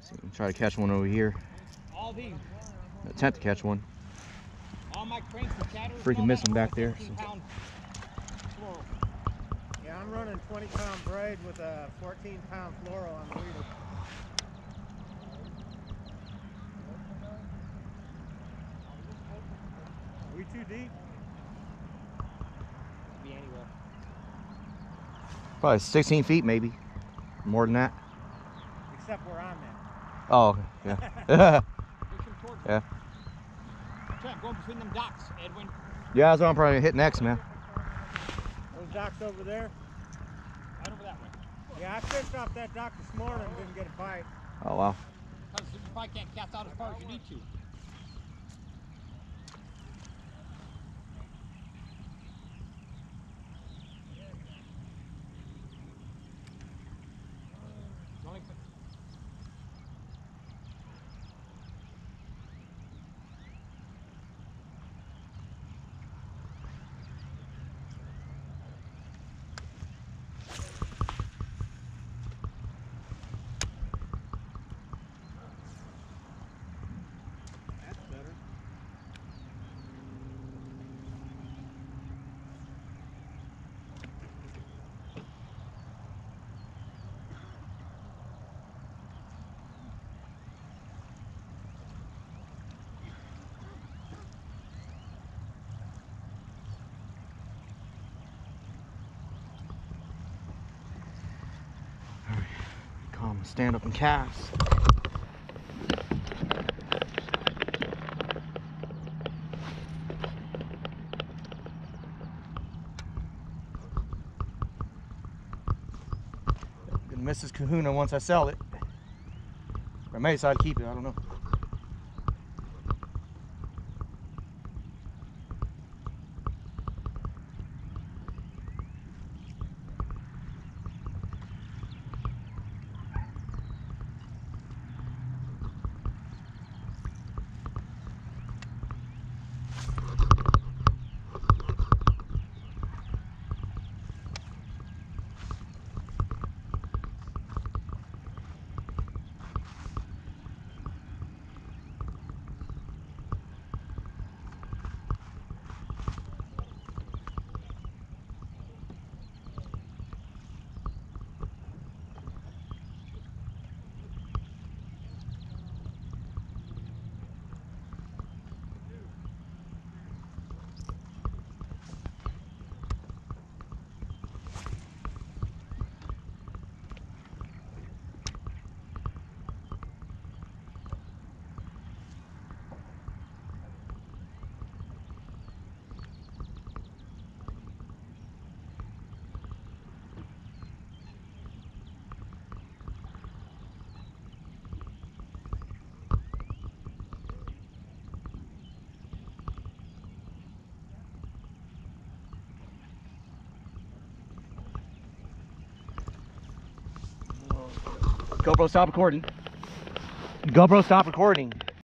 Try to catch one over here. All these. Attempt to catch one. All my cranks and chatters. Freaking missing back there. Yeah, I'm running 20-pound braid with a 14-pound fluoro on the leader. Are we too deep? Be anywhere. Probably 16 feet, maybe. More than that. Except where I'm at. Oh, okay. Yeah. Yeah. Try going between them docks, Edwin. Yeah, that's what I'm probably gonna hit next, man. Those docks over there? Right over that way. Yeah, I fished off that dock this morning and didn't get a bite. Oh, wow. Because you probably can't cast out as far as you need to. Calm, stand up and cast. Gonna miss this kahuna once I sell it. I may decide to keep it, I don't know. GoPro, stop recording. GoPro, stop recording.